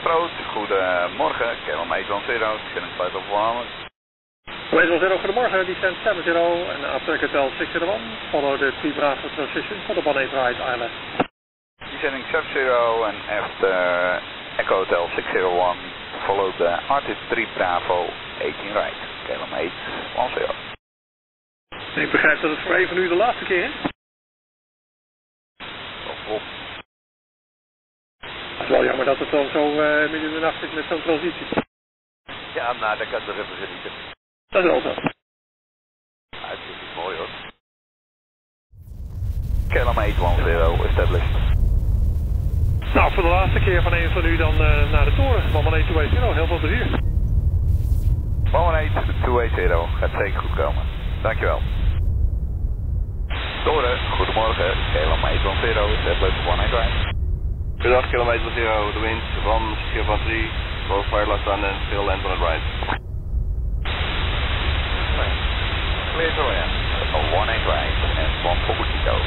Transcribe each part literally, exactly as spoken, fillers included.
Rood, goedemorgen, K L M eight one zero, descending flight of one. eight one zero, goedemorgen, descent seven zero and after hotel six zero one, follow the three Bravo transition for the one eight right I L S. Descending seven zero and after Echo Hotel six zero one, follow the R T three Bravo eighteen right, K L M eight one zero. Ik begrijp dat het voor even nu de laatste keer is. Op, op. Het is wel jammer dat het dan zo uh, midden in de nacht is met zo'n transitie. Ja, nou, dat kan toch even genieten. Dat is wel zo. Ja, het is mooi hoor. K L M eight one zero, established. Nou, voor de laatste keer van een van u dan uh, naar de toren. One eight two eight zero, heel veel plezier. one eight two eight zero, gaat zeker goed komen. Dankjewel. Toren, goedemorgen, K L M eight one zero, established one eight right. Goedendag, K L M eight one zero, de wind van zero one three, both fire left on and still land on it right. Clear to land, one eight right and one for Nico.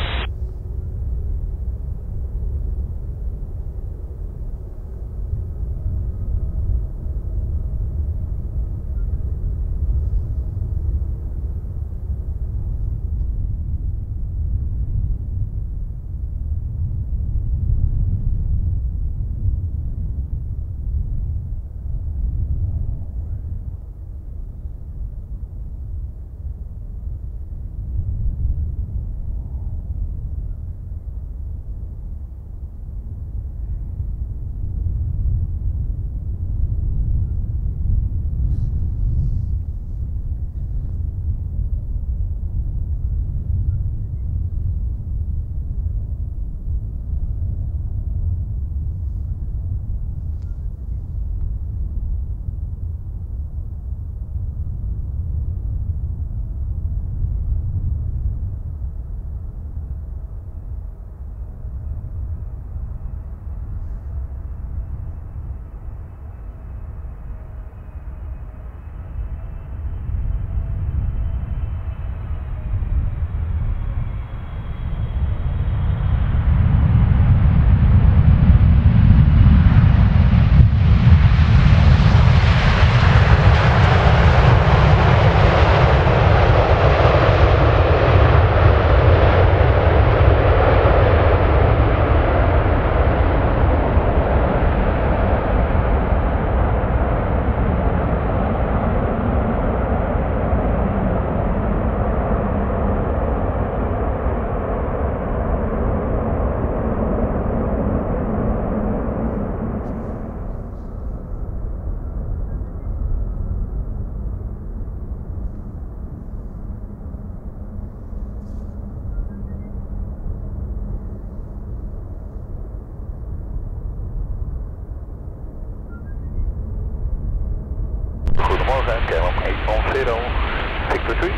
Goedemorgen, K L M eight one zero, Victor three.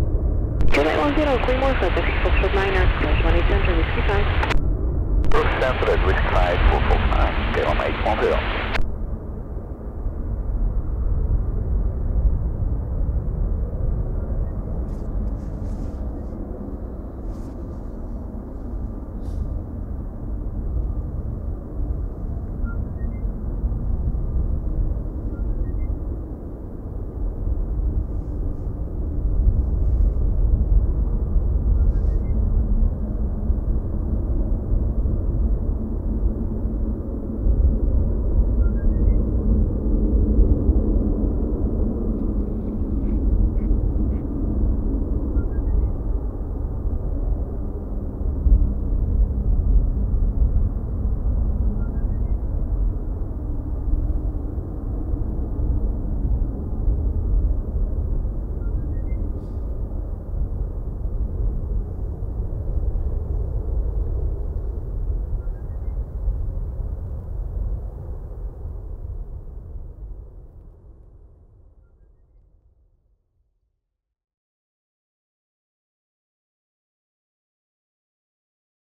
K L M eight one zero, goedemorgen, taxi Foxtrot Niner, close one eight center, Whiskey five. Center at Whiskey five for Fox nine, K L M eight one zero.